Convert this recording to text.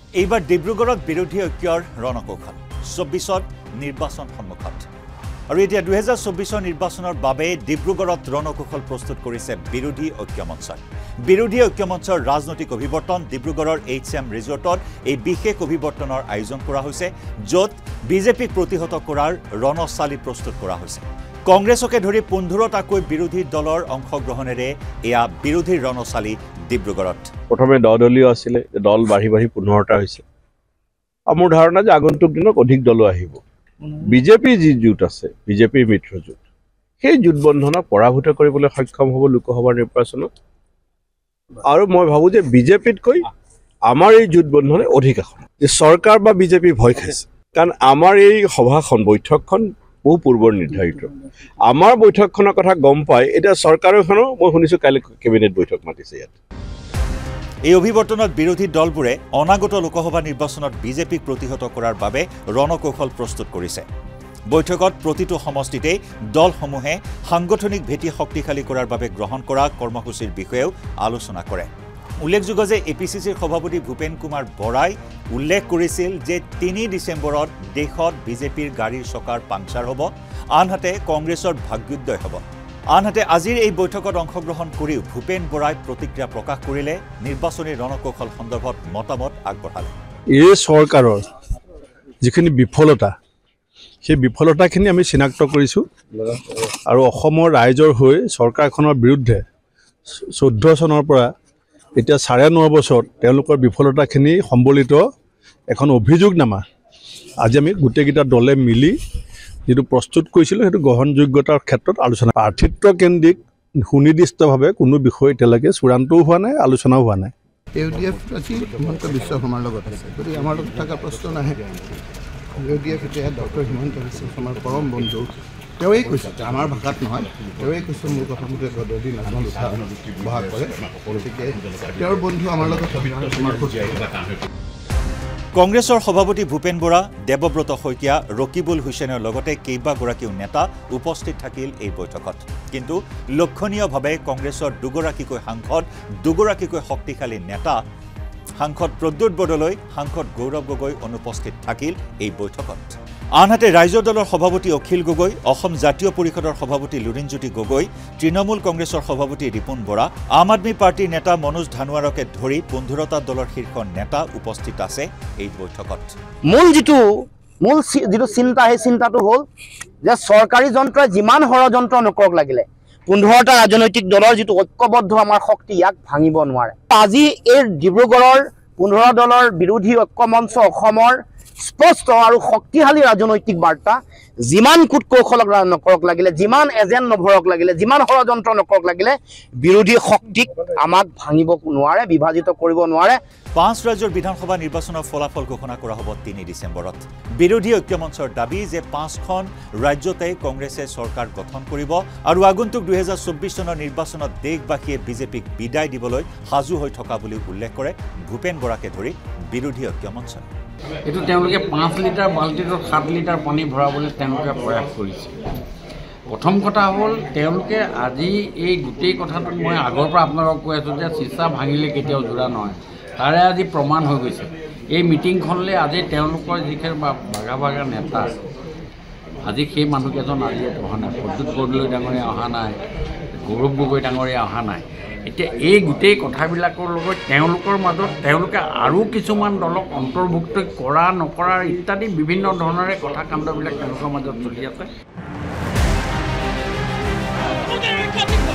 এইবাৰ ডিব্ৰুগড়ত বিৰোধী ঐক্যৰ ৰণকৌশল ২৪ত নিৰ্বাচন সন্মুখত আৰু এতিয়া ২০২৪ নিৰ্বাচনৰ বাবে ডিব্ৰুগড়ত ৰণকৌশল প্ৰস্তুত কৰিছে বিৰোধী ঐক্য মঞ্চই। বিৰোধী ঐক্য মঞ্চৰ ৰাজনৈতিক অভিৱৰ্তন ডিব্ৰুগড়ৰ HM ৰিজৰ্টত এই বিশেষ অভিৱৰ্তনৰ আয়োজন কৰা হৈছে, য'ত বিজেপিক প্ৰতিহত কৰাৰ ৰণচালি প্ৰস্তুত কৰা হৈছে। কংগ্ৰেছকে ধৰি ১৫টাকৈ বিৰোধী দলৰ অংশগ্ৰহণেৰে এয়া বিৰোধীৰ ৰণচালি ডিব্ৰুগড়ত। প্ৰথমে দলীয় আছিলে, দল বাঢ়ি ১৫টা হৈছে। মোৰ ধাৰণা যে আগন্তুক দিনত অধিক দলো আহিব। বিজেপিৰ যি জোঁট আছে, বিজেপিৰ মিত্ৰজোঁট, সেই জোঁটবন্ধনক পৰাভূত কৰিবলৈ সক্ষম হ'ব লোকসভাৰ নিৰ্বাচনত। আৰু মই ভাবোঁ যে বিজেপিতকৈ আমাৰ এই জোঁটবন্ধনে অধিক আসন। যে চৰকাৰ বা বিজেপি ভয় খাইছে, কাৰণ আমাৰ এই সভাখন বৈঠকখন বহু পূৰ্বৰ নিৰ্ধাৰিত। আমাৰ বৈঠকখনৰ কথা গম পাই এতিয়া চৰকাৰখনো মই শুনিছোঁ কাইলৈ কেবিনেট বৈঠক মাতিছে ইয়াত। এই অভিৱৰ্তনত বিৰোধী দলবোৰে অনাগত লোকসভা নিৰ্বাচনত বিজেপিক প্ৰতিহত কৰাৰ বাবে ৰণকৌশল প্ৰস্তুত কৰিছে। বৈঠকত প্ৰতিটো সমষ্টিতেই দলসমূহে সাংগঠনিক ভেটি শক্তিশালী কৰাৰ বাবে গ্ৰহণ কৰা কৰ্মসূচীৰ বিষয়েও আলোচনা কৰে। উল্লেখযোগ্য যে APCCৰ সভাপতি ভূপেন কুমাৰ বৰাই উল্লেখ কৰিছিল যে ৩ ডিচেম্বৰত দেশত বিজেপিৰ গাড়ীৰ চকাৰ পাংচাৰ হ'ব, আনহাতে কংগ্ৰেছৰ ভাগ্যোদয় হ'ব। আনহাতে আজিৰ এই বৈঠকত অংশগ্ৰহণ কৰিও ভূপেন বৰাই প্ৰতিক্ৰিয়া প্ৰকাশ কৰিলে, নিৰ্বাচনী ৰণকৌশল সন্দৰ্ভত মতামত আগবঢ়ালে। এই চৰকাৰৰ যিখিনি বিফলতা, সেই বিফলতাখিনি আমি চিনাক্ত কৰিছোঁ আৰু অসমৰ ৰাইজৰ হৈ চৰকাৰখনৰ বিৰুদ্ধে 14 চনৰ পৰা এতিয়া 9.5 বছৰত তেওঁলোকৰ বিফলতাখিনি সম্বলিত এখন অভিযোগনামা আজি আমি গোটেইকেইটা দলে মিলি যিটো প্ৰস্তুত কৰিছিলোঁ সেইটো গ্ৰহণযোগ্যতাৰ ক্ষেত্ৰত আলোচনা। প্ৰাৰ্থিত্ব কেন্দ্ৰিক সুনিৰ্দিষ্টভাৱে কোনো বিষয় এতিয়ালৈকে চূড়ান্তও হোৱা নাই, আলোচনাও হোৱা নাই। UDF আজি হিমন্ত বিশ্ব শৰ্মাৰ লগত আছে, গতিকে আমাৰ লগত থকা প্ৰশ্ন নাহে। UDF এতিয়া ডক্টৰ হিমন্ত বিশ্ব শৰ্মাৰ পৰম বন্ধু, তেওঁৱেই কৈছে, আমাৰ ভাষাত নহয়, তেওঁৱেই কৈছে মোৰ কথামতে গদদি নাজানো ব্যৱহাৰ কৰে, গতিকে তেওঁৰ বন্ধু আমাৰ লগত কংগ্ৰেছৰ সভাপতি ভূপেন বৰা, দেৱব্ৰত শইকীয়া, ৰকিবুল হুছেইনৰ লগতে কেইবাগৰাকীও নেতা উপস্থিত থাকিল এই বৈঠকত। কিন্তু লক্ষণীয়ভাৱে কংগ্ৰেছৰ দুগৰাকীকৈ সাংসদ, দুগৰাকীকৈ শক্তিশালী নেতা, সাংসদ প্ৰদ্যুৎ বৰদলৈ, সাংসদ গৌৰৱ গগৈ অনুপস্থিত থাকিল এই বৈঠকত। আনহাতে ৰাইজৰ দলৰ সভাপতি অখিল গগৈ, অসম জাতীয় পৰিষদৰ সভাপতি লুৰিণজ্যোতি গগৈ, তৃণমূল কংগ্ৰেছৰ সভাপতি ৰিপুণ বৰা, আম আদমী পাৰ্টীৰ নেতা মনোজ ধানোৱাৰকে ধৰি 15টা দলৰ শীৰ্ষ নেতা উপস্থিত আছে এই বৈঠকত। মূল যিটো চিন্তা, সেই চিন্তাটো হ'ল যে চৰকাৰী যন্ত্ৰই যিমান ষড়যন্ত্ৰ নকৰক লাগিলে 15টা ৰাজনৈতিক দলৰ যিটো ঐক্যবদ্ধ আমাৰ শক্তি, ইয়াক ভাঙিব নোৱাৰে। আজি এই ডিব্ৰুগড়ৰ 15 দলৰ বিৰোধী ঐক্য মঞ্চ অসমৰ স্পষ্ট আৰু শক্তিশালী ৰাজনৈতিক বাৰ্তা, যিমান কূট কৌশল নকৰক লাগিলে, যিমান এজেণ্ট নভৰক লাগিলে, যিমান ষড়যন্ত্ৰ নকৰক লাগিলে, বিৰোধী শক্তিক আমাক ভাঙিব নোৱাৰে, বিভাজিত কৰিব নোৱাৰে। 5 ৰাজ্যৰ বিধানসভা নিৰ্বাচনৰ ফলাফল ঘোষণা কৰা হ'ব 3 ডিচেম্বৰত। বিৰোধী ঐক্য মঞ্চৰ দাবী যে 5খন ৰাজ্যতে কংগ্ৰেছে চৰকাৰ গঠন কৰিব আৰু আগন্তুক 2024 চনৰ নিৰ্বাচনত দেশবাসীয়ে বিজেপিক বিদায় দিবলৈ সাজু হৈ থকা বুলি উল্লেখ কৰে ভূপেন বৰাকে ধৰি বিৰোধী ঐক্য মঞ্চই। এইটো তেওঁলোকে 5 লিটাৰ বাল্টিত 7 লিটাৰ পানী ভৰাবলৈ তেওঁলোকে প্ৰয়াস কৰিছে। প্ৰথম কথা হ'ল তেওঁলোকে আজি এই গোটেই কথাটোত মই আগৰ পৰা আপোনালোকক কৈ আছোঁ যে চিচা ভাঙিলে কেতিয়াও জোৰা নহয়, তাৰে আজি প্ৰমাণ হৈ গৈছে। এই মিটিংখনলৈ আজি তেওঁলোকৰ যিখিনি ভাগা নেতা, আজি সেই মানুহকেইজন আজি অহা নাই, প্ৰদ্যুৎ বৰদলৈ ডাঙৰীয়া অহা নাই, গৌৰৱ গগৈ ডাঙৰীয়া অহা নাই। এতিয়া এই গোটেই কথাবিলাকৰ লগত তেওঁলোকৰ মাজত তেওঁলোকে আৰু কিছুমান দলক অন্তৰ্ভুক্ত কৰা নকৰাৰ ইত্যাদি বিভিন্ন ধৰণৰে কথা কাণ্ডবিলাক তেওঁলোকৰ মাজত চলি আছে।